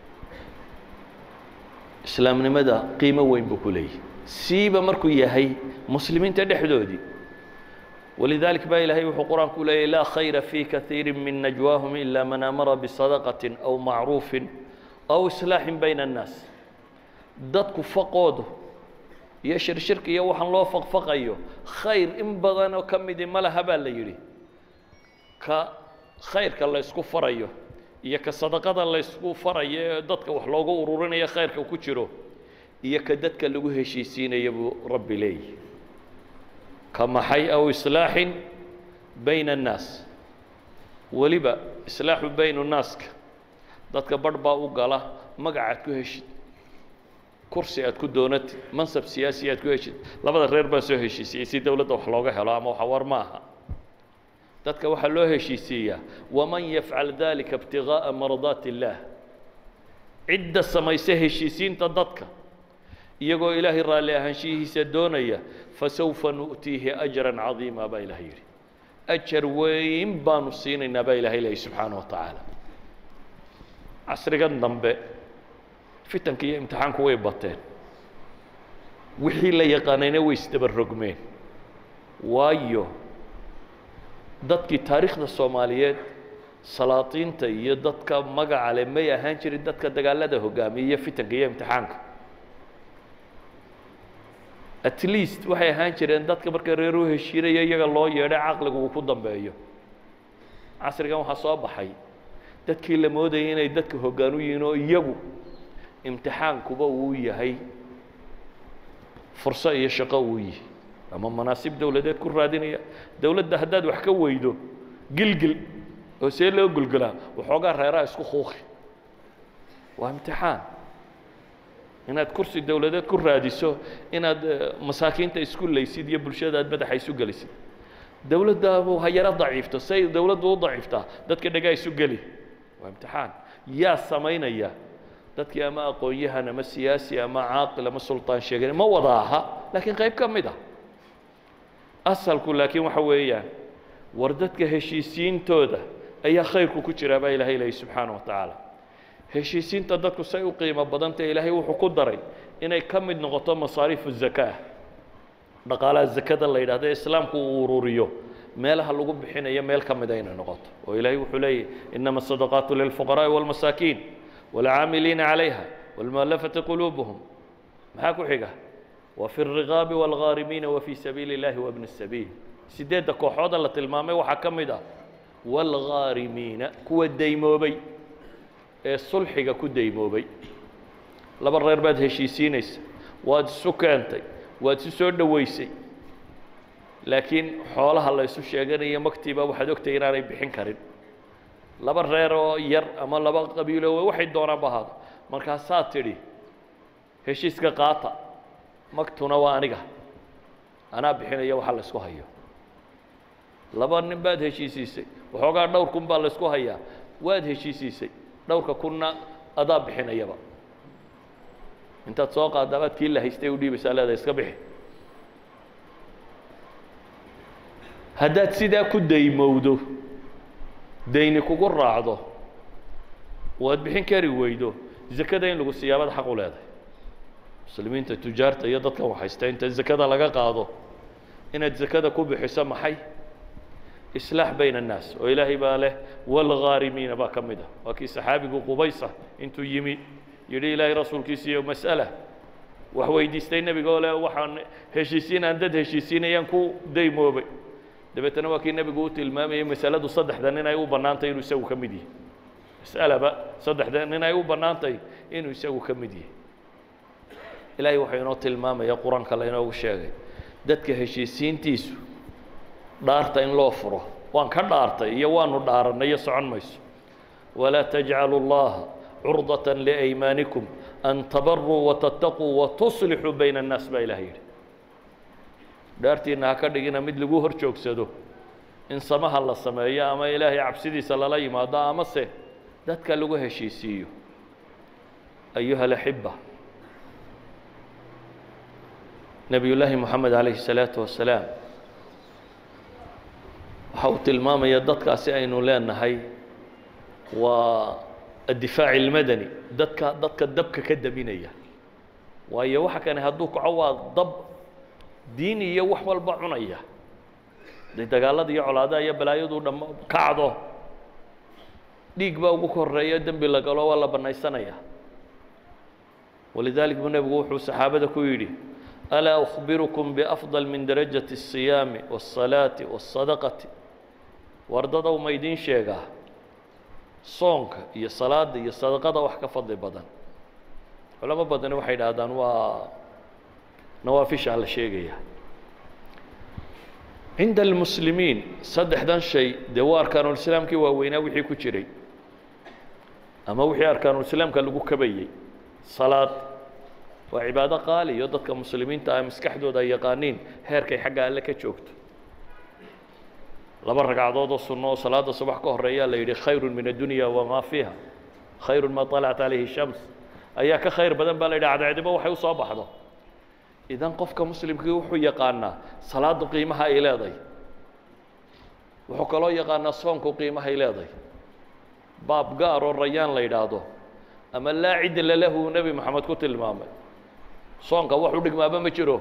islaamnimada qiimo weyn buu ku leeyahay siiba markuu yahay muslimiinta dhexdoodii ولذلك بقى إلهي وحو قرآن كله لا خير في كثير من نجواهم إلا من أمر بصدقة أو معروف أو إصلاح بين الناس dadku faqoodu iyo shirshirka iyo waxaan loo faqfaqayo khayr in badan oo kamid ma laha baa la yiri ka khayrka la isku farayo iyo ka sadaqada la isku farayo dadka wax loogu ururinayo khayrka ku jiro iyo ka dadka lagu heshiisiinayo rabbi leeyahay kama hay aw islaahin bayna الناس waliba islaahu bayna الناس dadka badba u gala magacaad ku heshid kursi aad ku doonatid mansab siyaasi aad ku heshid labada reer baa soo heshiisay si dawladda wax looga helo ama waxa war maaha dadka waxa loo heshiisiyaa waman yafcal dalika ibtigaa mardaati illah cidda samaysa heshiisiinta dadka iyagoo ilaahay raalli ahaanshihiisa doonaya fasawfa nu'tiihi ajran cadiima baa ilaahay yidhi ajar weyn baanu siinaynaa baa ilaahay leeyahay subxaanahu wa tacaala casrigan dambe fitanka iyo imtixaanku way bateen wixii la yaqaanayna way isdabarrogmeen waayo dadkii taariikhda soomaaliyeed salaatiinta iyo dadka magaca leh may ahaan jirin dadka dagaalada hogaamiya fitanka iyo imtixaanka at least waxay ahaan jireen dadka marka reer u heshiinaya iyaga loo yeedhay caqligu uu ku dambeeyo casrigan waxaa soo baxay dadkii la moodayay inay dadka hoggaan u yihiin oo iyagu imtixaankuba uu yahay furso iyo shaqo uu yahay ama manaasib dawladeed ku raadinaya dawladda haddaad wax ka weydo gilgil oo see loo gulgulaa waxoogaa reeraha isku khuuqi waa imtixaan inaad kursi dawladeed ku raadiso inaad masaakiinta isku laysid iyo bulshada aad madaxa isu gelisid dawladda ha yara daciifto say dawladdu u daciiftaa dadka dhagaa isu geli waa imtixaan yaa samaynaya dadkii ama aqoon-yahan ama siyaasi ama caaqil ama sultaan sheegay ma wada aha laakiin qayb ka mid ah asalku laakiin waxa weeyaan war dadka heshiisiintooda ayaa khayrku ku jira baa ilaahay leeyahay subxaanahu wa tacaala heshiisiinta dadku say u qiimo badantay ilaahay wuxuu ku daray inay ka mid noqoto masaariifu zakaa dhaqaalaha zakada la yidhaahdo ee islaamku uu ururiyo meelaha lagu bixinayo meel ka mid a inay noqoto oo ilaahay wuxuu leeyahay inama asadaqaatu lilfuqaraa'i waalmasaakiin waalcaamiliina calayha waalmu'allafati quluubuhum maxaa ku xiga وفي الرغاب والغارمين وفي سبيل الله وابن السبيل سيدة كوحودا لا تلمامي waxa kamida والغارمين kuwa daymoobay ee sulxiga ku daymoobay laba reer baad heshiisiinaysa waad isu keentay waad isu soo dhaweysay laakiin xoolaha la isu sheeganayo maktiba waxaad ogtay inaanay bixin karin laba reer oo yar ama laba qabiilo waxay doonaan bahaad markaasaa tidhi heshiiska qaata magtuna waa aniga anaa bixinaya waxa la isku hayo laba nin baad heshiisiisay waxoogaa dhowr kun baa la isku hayaa waad heshiisiisay dhowrka kunna adaa bixinayaba intaad soo qaadabaad kii la haystay u dhiibaysaa leedahay iska bixi haddaad sidaa ku daymowdo dayni kugu raacdo waad bixin kari weydo zakada in lagu siyaabaad xaq u leedahay muslimiinta tujaarta iyo dadka waxaysta inta zakada laga qaado inaad zakada ku bixiso maxay islaax bayna annaas oo ilaahay baa leh walghaarimiina baa ka mid ah waa kii saxaabigu qubaysa intuu yimi yidhi ilaahay rasuulkiisa iyo mas'ala wax weydiistay nebiga oo leh waxaan heshiisiin aan dad heshiisiinayaan ku daymoobay dabeetana waa kii nebigu u tilmaamayay masaladu saddexdan inay u bannaantay inuu isagu ka mid yahay mas'alaba saddexdan inay u bannaantay inuu isagu ka mid yahay ilaahay wuxuu inoo tilmaamaya quraanka la inoogu sheegay dadka heshiisiintiisu dhaarta in loo furo waan ka dhaartay iyo waanu dhaaranay iyo socon mayso walaa tajcalu llaha curdatan liaymaanikum an tabaruu watattaquu watuslixuu bayna annaas baa ilahay yidhi dhaartiinna ha ka dhigina mid lagu hor joogsado in samaha la sameeyo ama ilaahay cabsidiisa lala yimaado amase dadka lagu heshiisiiyo ayuha alaxiba نبي الله محمد عليه الصلاة والسلام وحاول الماما يدتك أسئين لنا هاي والدفاع المدني دتك دتك الدبك كدبينية وهي واحد كان هدوك عوض ضب ديني يوح والبعنية دي تقال دي على يا بلا يدو كعضه ديك بقى بكر ريا دم بلا قالوا ولا بناي سنة ولذلك من يبغوا الصحابة كويري ألا أخبركم بأفضل من درجة الصيام والصلاة والصدقة ورددوا ميدين شيغا صونك هي صلاة هي صدقة وحكا فضل بدن ولما بدن وحيد هذا و نوافش على شيغا عند المسلمين صدح دان شيء دوار كانوا الإسلام كي ووينا وحي كجري أما وحي أركان الإسلام كان لقو كبيي صلاة وعبادة قالي يضدك مسلمين تا مسكحدو دا يقانين هيركي حقا لك جوجت لبر ركعدود السنة وصلاة الصبح كهرية ليدي خير من الدنيا وما فيها خير ما طلعت عليه الشمس أياك خير بدن بالي عاد عدبه وحي صباح ده إذا قفك مسلم كي وحو يقانا صلاة قيمها إلى ذي وحكى الله يقانا صونك قيمها إلى ذي باب قار الريان ليدادو أما لا عدل له نبي محمد كتل مامي صونك وحو دقما بما جرو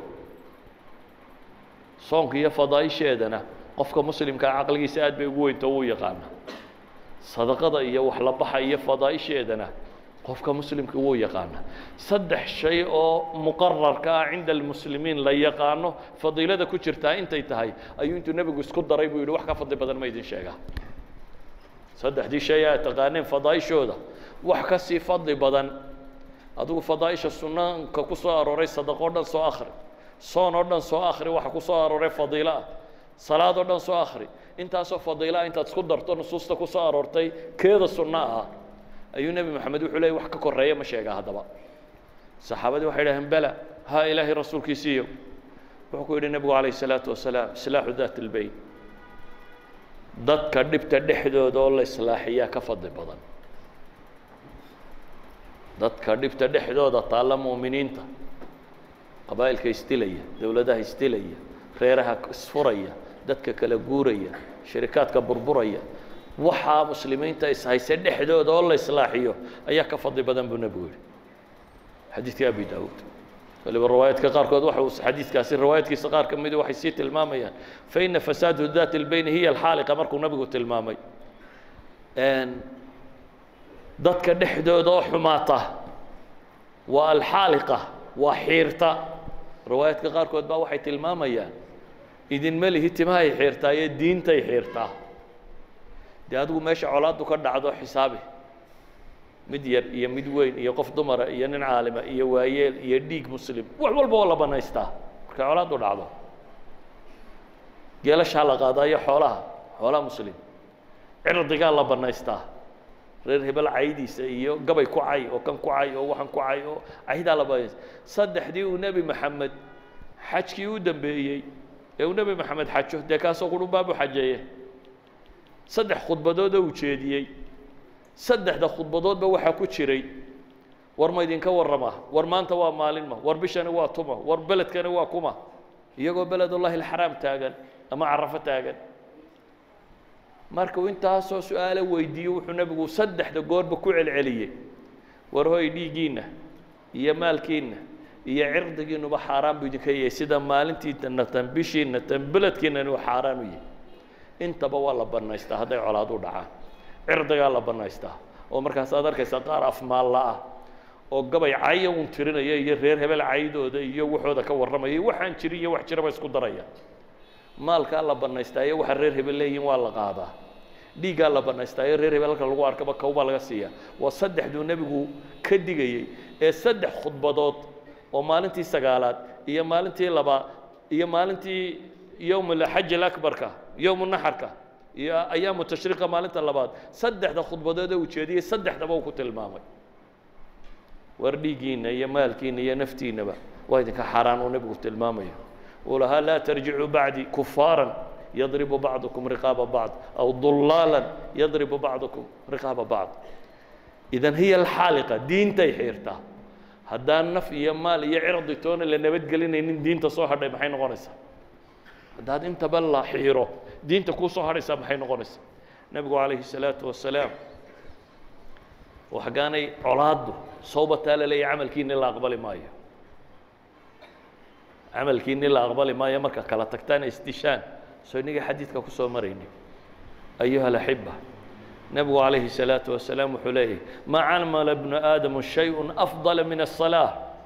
صونك يا فضاي شيدنا قفك مسلم كان عقلي ساد بيقوي تو يقانا صدقه يا وحلا بخا يا فضاي شيدنا قفك مسلم كو يقانا صدح شيء مقرر كا عند المسلمين لا يقانو فضيلته كجرتا انتي تahay ayuu intuu nabigu isku daray buu yiri wax ka fadli badan ma idin sheega صدح دي شيء تقانين فضايشودا wax ka sii fadli badan adigu fadaa'isha sunnanka ku soo arooray sadaqo dhan soo akhri soon oo dhan soo akhri waxa ku soo arooray fadiila salaad oo dhan soo akhri intaas oo fadiila intaad isku darto nusuusta ku soo aroortay keeda sunna ah ayuu nabi maxamed wuxuu leeyahay wax ka koreeya ma sheega hadaba saxaabadu waxay yiraahdeen bala ha ilaahi rasuulkiisiyo wuxuu ku yiri nabigu kaleey salaatu wasalaam islaahu dhaat albayt dadka dhibta dhexdooda oo la islaaxiyaa ka fadli badan dadka dhibta dhexdooda taala muuminiinta qabaa'ilka istilaya dawladaha istilaya reeraha isfuraya dadka kala guuraya shirikaadka burburaya waxaa muslimiinta is haysa dhexdooda oo la islaaxiyo ayaa ka fadli badan buu nabigu yidhi xadiidka abi daawuud waliba riwaayaadka qaarkood waxa uu xadiidkaasi riwaayaadkiisa qaar ka mid waxay sii tilmaamayaan fa ina fasaadu daat albayn hiya alxaaliqa markuu nabigu tilmaamay dadka dhexdooda oo xumaata waa alxaaliqa waa xiirta riwaayaadka qaarkood baa waxay tilmaamayaan idinma lihi timahay xiirtaa iyo diintay xiirtaa dee adigu meesha colaaddu ka dhacdo xisaabi mid yar iyo mid weyn iyo qof dumara iyo nin caalima iyo waayeel iyo dhiig muslim wax walba oo la banaystaa markay colaaddu dhacdo geelashaa la qaadaayo xoolaha xoolaha muslim cirdigaa la banaystaa reer hebel caydiisa iyo gabay ku cay oo kan ku cay oo waxan ku cay oo caydaa la banays saddexdii uu nebi maxamed xajkii u dambeeyey ee uu nebi maxamed xajo dee kaasoo qudhun baabu xajeeye saddex khudbadood oo uu jeediyey saddexda khudbadoodba waxaa ku jiray war ma idinka warrama war maanta waa maalin ma war bishani waa tuma war beledkani waa kuma iyagoo beledullahi alxaraam taagan ama carafo taagan markuu intaasoo su-aalo weydiiyo wuxuu nebigu saddexda goorba ku celceliyey war hoy dhiiggiinna iyo maalkiinna iyo cirdigiinuba xaaraan buu idinka yahay sida maalintiinna tan bishiinna tan beledkiinnani uu xaaraan u yahay intaba waa la banaystaa hadday colaad u dhacaan cirdigaa la banaystaa oo markaas aad arkaysaa qaar afmaalla ah oo gabay caya un tirinaya iyo reer hebel caydooda iyo waxooda ka warramaya waxaan jirin iyo wax jiraba isku daraya maalkaa la banaystaa iyo waxa reer hebel leeyihin waa la qaadaa dhiiggaa la banaystaa iyo reer hebel halka lagu arkaba kawbaa laga siiyaa waa saddexduu nebigu ka digayey ee saddex khudbadood oo maalintii sagaalaad iyo maalintii labaad iyo maalintii yowm alxaj alakbarka yowm naxarka iyo ayaamu tashriiqa maalinta labaad saddexda khudbadood ee uu jeediyey saddexdaba uu ku tilmaamay war dhiiggiinna iyo maalkiinna iyo naftiinnaba waa idinka xaaraan uu nebigu tilmaamayo uu lahaa laa tarjicuu bacdii kufaaran yadribu bacdukum riqaaba bacd aw dullaalan yadribu bacdukum riqaaba bacd idan hiya alxaaliqa diintay xiirtaa haddaan naf iyo maal iyo cirdi toona la nabadgelinaynin diinta soo hadhay maxay noqonaysaa haddaad intaba la xiiro diinta kuu soo hadhaysaa maxay noqonaysaa nebigu calayhi salaatu wasalaam waxgaanay colaaddu sawbataa la leeyahay camalkiinni la aqbali maayo camalkiinni la aqbali maayo marka kala tagtaan isdishaan soo innaga xadiidka ku soo marayni ayuha alaxiba nebigu calayhi salaatu wasalaam wuxuu leeyahay maa camala bnu aadamu shayun afdala min asalaa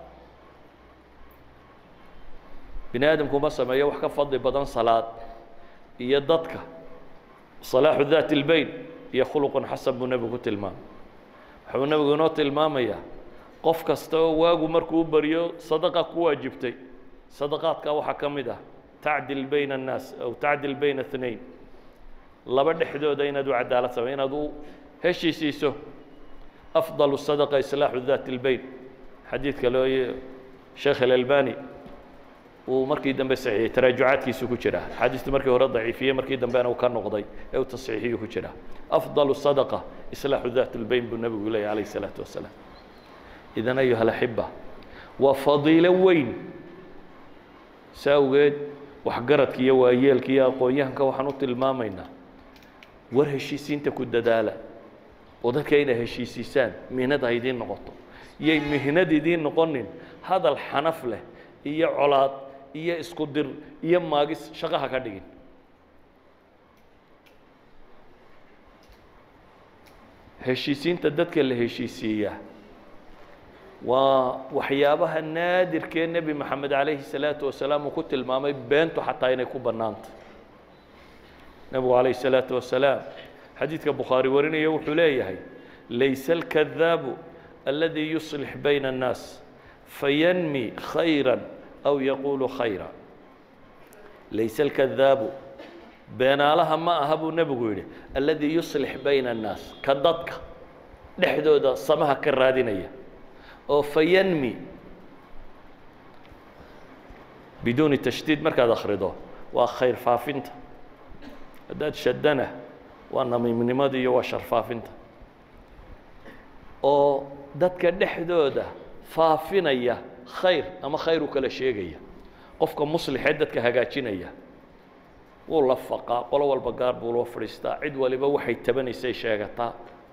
bini aadamku ma sameeyo wax ka fadli badan salaad iyo dadka salaaxu daati اlbayn iyo khuluqun xasan buu nebigu ku tilmaamay wuxuu nebigu inoo tilmaamayaa qof kasta oo waagu markuu u baryo sadaqa ku waajibtay sadaqaadka waxaa ka mid ah tacdil bayna الnaas aw tacdil bayna اثnayn laba dhexdooda inaad u cadaalad samay inaad u heshiisiiso afضal sadaqa islaaxu daati اlbayn xadiidka loo sheekh alalbani uu markii dambe saxiixiyey taraajucaadkiisu ku jira xadiistu markii hore daciifiyey markii dambena uu ka noqday ee uu tasxiixiyu ku jira afضal sadaqa islaaxu daati اlbayn buu nebigu leeyahy alayh الsalaatu wasalaam idan ayuha alaxiba waa fadiilo weyn si awgeed waxgaradka iyo waayeelka iyo aqoon-yahanka waxaan u tilmaamaynaa war heshiisiinta ku dadaala oo dadka inay heshiisiisaan mihnad ha idiin noqoto yay mihnad idiin noqonin hadal xanaf leh iyo colaad iyo isku dir iyo maagis shaqaha ka dhigin heshiisiinta dadka la heshiisiiyaa waa waxyaabaha naadirkee nebi maxamed calayhi الsalaatu wasalaam uu ku tilmaamay beentu xataa inay ku bannaanta nebigu calayhi الsalaatu wasalaam xadiidka bukhaari warinaya wuxuu leeyahay laysa alkadaabu aladi yuslix bayna الnaas fayanmi khayra aw yaquulu khayra laysa alkadaabu beenaalaha ma aha buu nebigu yidhi aladi yuslix bayna الnaas ka dadka dhexdooda samaha ka raadinaya oo fayanmi biduuni tashdiid markaad akhrido waa khayr faafinta haddaad shadana waa namiimnimada iyo waa shar faafinta oo dadka dhexdooda faafinaya khayr ama khayr u kala sheegaya qofka muslixeedadka hagaajinaya wuu la faqaa qolo walba gaar buu loo fadhiistaa cid waliba waxay tabanaysay sheegataa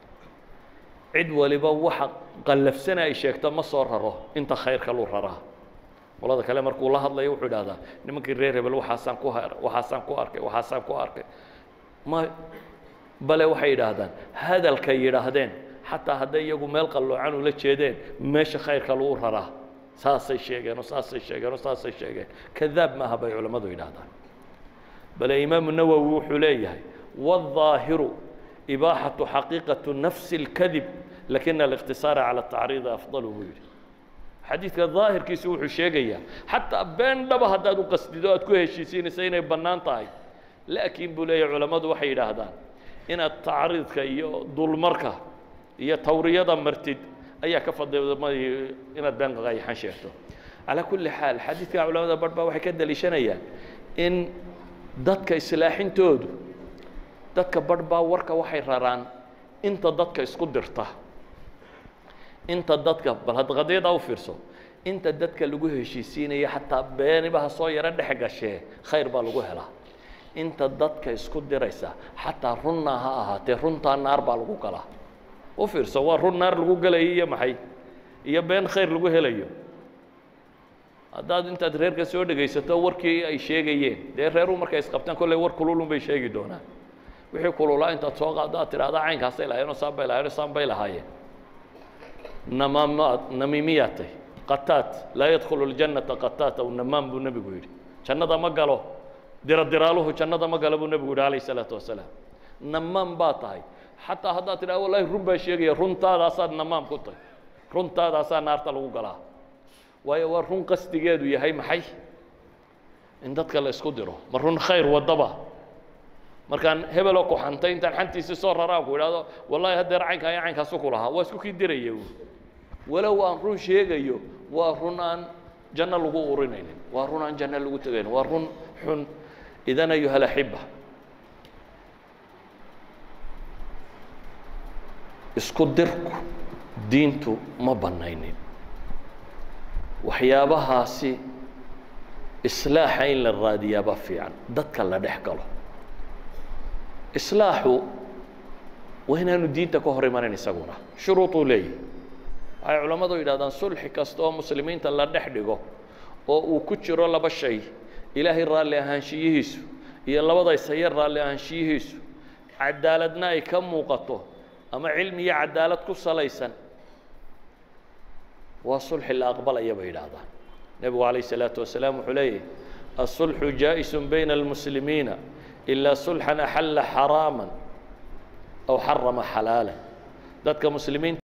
cid waliba waxa qallafsana ay sheegto ma soo raro inta khayrka loo raraa walada kale markuu la hadlayo wuxuu yiraahdaa nimankii reer hebel waxaasaan ku waxaasaan ku arkay waxaasaan ku arkay ma bale waxay yiraahdaan hadalka yiraahdeen xataa hadday iyagu meel qalloocan ula jeedeen meesha khayrka loo raraa saasay sheegeen oo saasay sheegeen oo saasay sheegeen kadaab ma aha bay culimadu yiraahdaan bale imaam an-nawawi wuxuu leeyahay wadhaahiru ibaaxatu xaqiiqatu nafsi alkadib lakina aliqtisaara cala atacriidi afdalu buu yidhi xadiidka daahirkiisu wuxuu sheegayaa xataa been dhaba haddaad u qasdido aad ku heshiisiinaysa inay bannaan tahay laakiin buu leeyahay culammadu waxay yidhaahdaan inaad tacriidka iyo dulmarka iyo tawriyada martid ayaa ka fadliday inaad been qaqayxan sheegto calaa kulli xaal xadiidka culamada badh baa waxay ka daliishanayaan in dadka islaaxintoodu dadka badh baa warka waxay raraan inta dadka isku dirta inta dadka bal had qadiyada u fiirso inta dadka lagu heshiisiinaya xataa beenibaha soo yara dhex gashee khayr baa lagu helaa inta dadka isku diraysa xataa runna ha ahaatee runtaa naar baa lagu galaa u fiirso waa run naar lagu galayo iyo maxay iyo been khayr lagu helayo haddaad intaad reerka soo dhegaysato warkii ay sheegayeen dee reeruhu markay isqabtaan kolley war kululun bay sheegi doonaan wixii kululaa intaad soo qaaddo aad tidhahdaa caynkaasay lahaayeenoo saan bay lahaayeenoo saan bay lahaayeen namaamaad namiimiyaatay qataat laa yadkhulu ljannata qataat aw namaam buu nebigu yidhi jannada ma galo diradiraaluhu jannada ma galo buu nebigu yidhi calayhi salaatu wasalaam namaam baa tahay xataa haddaad tidhahda wallahi run baa sheegaya runtaadaasaad namaam ku tahay runtaadaasaa naarta lagu galaa waayo waa run qasdigeedu yahay maxay in dadka la isku diro ma run khayr wadaba markaan hebeloo ku xantay intaan xantiisii soo raraan ku idhaahdo wallahi haddeer caynka ayaa caynkaasu ku lahaa waa isku kii diraya walow aan run sheegayo waa run aan janno lagu urinaynin waa run aan janno lagu tegaynin waa run xun idan ayuha alaxiba isku dirku diintu ma bannaynin waxyaabahaasi islaaxa in la raadiyaaba fiican dadka la dhex galo islaaxu waa inaanu diinta ka hor imanin isaguna shuruuduu leeyahy waxay culammadu yidhahdaan sulxi kasta oo muslimiinta la dhex dhigo oo uu ku jiro laba shay ilaahay raalli ahaanshiyihiisu iyo labada isaye raalli ahaanshiyihiisu cadaaladna ay ka muuqato ama cilmi iyo cadaalad ku salaysan waa sulxi la aqbalaya bay yidhaahdaan nebigu calayh salaatu wasalaam wuxuu leeyahy asulxu jaa'isun bayna almuslimiina ilaa sulxan axalla xaraaman aw xarama xalaala dadka muslimiinta